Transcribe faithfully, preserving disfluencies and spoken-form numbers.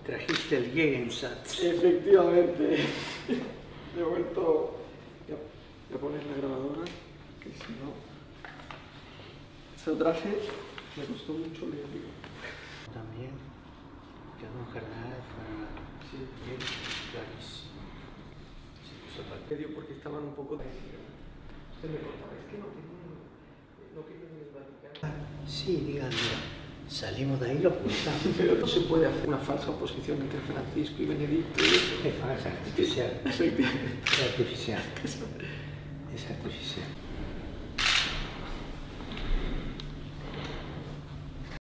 Trajiste el Gegensatz. Efectivamente. He vuelto... Voy a poner la grabadora, que si no... Se lo traje, me costó mucho leerlo. También, que no Fernández fue sí, bien clarísimo. Sí, medio porque estaban un poco... Se me cortaba, es que no querían... No querían el Vaticano. Sí, digan, salimos de ahí lo ocultamos. Pero no se puede hacer una falsa oposición entre Francisco y Benedicto y eso. Es falsa, artificial. Efectivamente. Es artificial. Es artificial.